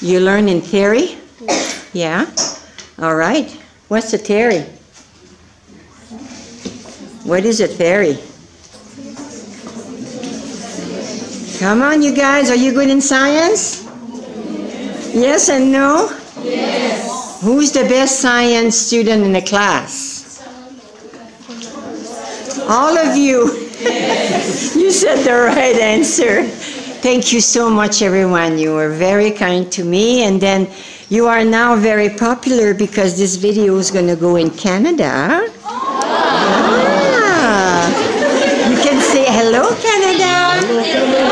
You learn in theory? Yeah? All right. What's a theory? What is a theory? Come on, you guys. Are you good in science? Yes and no? Yes. Who's the best science student in the class? All of you. Yes. You said the right answer. Thank you so much, everyone. You were very kind to me. And then you are now very popular because this video is going to go in Canada. Ah. You can say hello, Canada.